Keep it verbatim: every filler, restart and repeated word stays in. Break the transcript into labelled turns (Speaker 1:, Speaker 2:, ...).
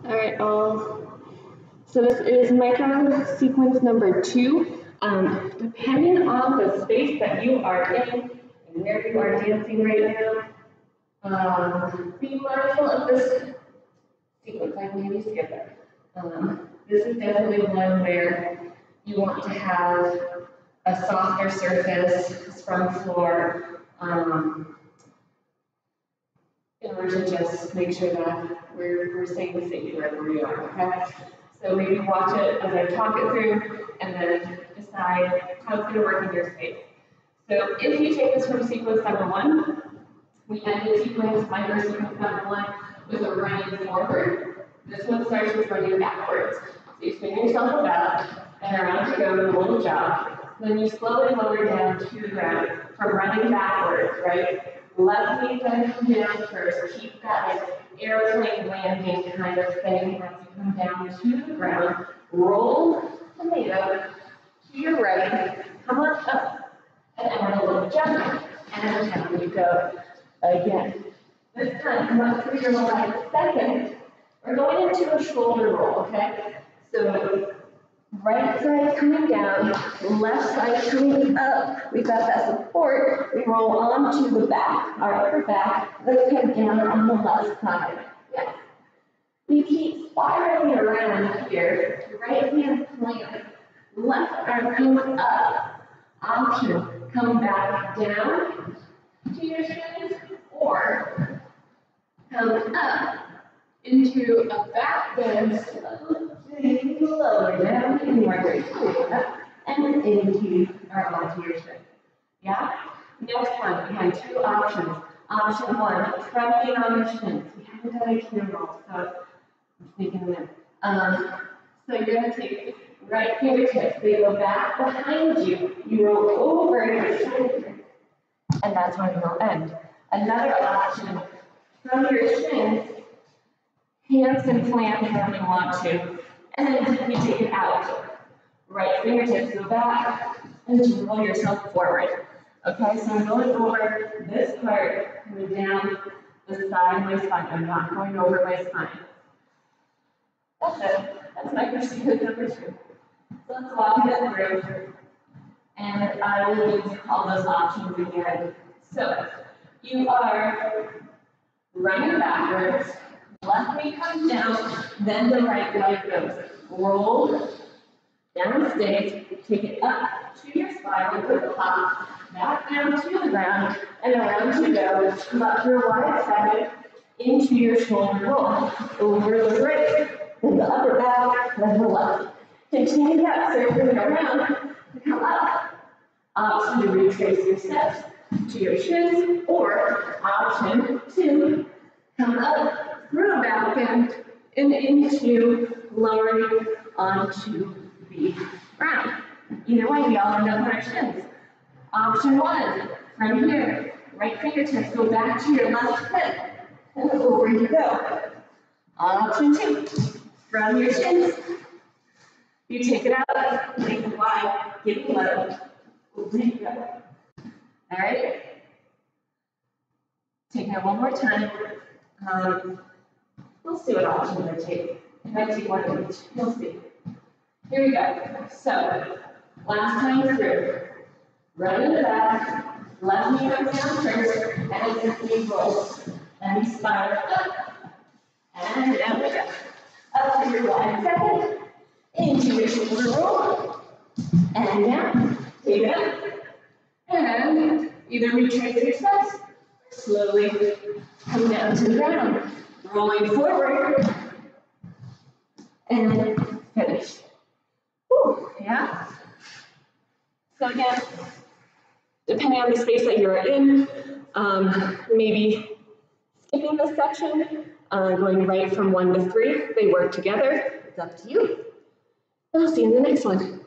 Speaker 1: All right, all. So this is micro sequence number two. Um, depending on the space that you are in and where you are dancing right now, um, be mindful of this sequence. I can maybe skip it. Um, this is definitely one where you want to have a softer surface, sprung floor, um, in order to just make sure that we're, we're staying safe wherever we are, okay? So maybe watch it as I talk it through and then decide how it's going to work in your space. So if you take this from sequence number one, we end the sequence, micro sequence number one, with a running forward. This one starts with running backwards. So you spin yourself about and around you go with a little jog. Then you slowly lower down to the ground from running backwards, right? Left knee then come down first. Keep that like airplane landing kind of thing as you come down to the ground. Roll tomato to your right. Come on up. And add a little jump. And down you go again. This time, come up through your left second. We're going into a shoulder roll, okay? So right side coming down, left side coming up. We've got that support. We roll onto the back, our upper back. Let's come down on the left side. Yes. We keep spiraling around here. Right hand plant. Left arm comes up. Option. Come back down to your shins or come up into a back bend. Lower down inward and into or onto your shin. Yeah? Next one, we have two options. Option one, trembling on your shins. We haven't done a cue roll, so I'm thinking of it. Um, so you're going to take right fingertips, they go back behind you. You roll over your shoulder, and that's when you'll end. Another option, from your shins, hands can plant however you want to. And then you take it out. Right fingertips go back and you roll yourself forward. Okay, so I'm going over this part, coming down the side of my spine. I'm not going over my spine. That's it. That's micro sequence number two. So let's walk it through. And I will use all those options again. So you are running backwards. Left knee comes down, then the right leg goes. Roll, down stage, take it up to your spiral, good pop, back down to the ground, and around you go. Come up your wide side, into your shoulder roll. Over the right, then the upper back, then the left. Continue that, circling around, come up. Option to retrace your steps to your shins, or option two, come up through a back bend and into lowering onto the ground. Either way, we all end up on our shins. Option one, from here, right fingertips go back to your left hip, and over you go. Option two, from your shins, you take it out, make it wide, give it low, over you go. All right? Take it one more time. Um, We'll see what option I take. It might take one of each. We'll see. Here we go. So, last time through. Right in the back. Left knee comes down first. And your knee rolls. And we spiral up. And down we go. Up to your wide second. Into your shoulder roll. And down. Take it up. And either retrace your steps. Slowly come down to the ground. Rolling forward, and finish. Whew, yeah? So again, depending on the space that you're in, um, maybe skipping this section, uh, going right from one to three, they work together. It's up to you. And I'll see you in the next one.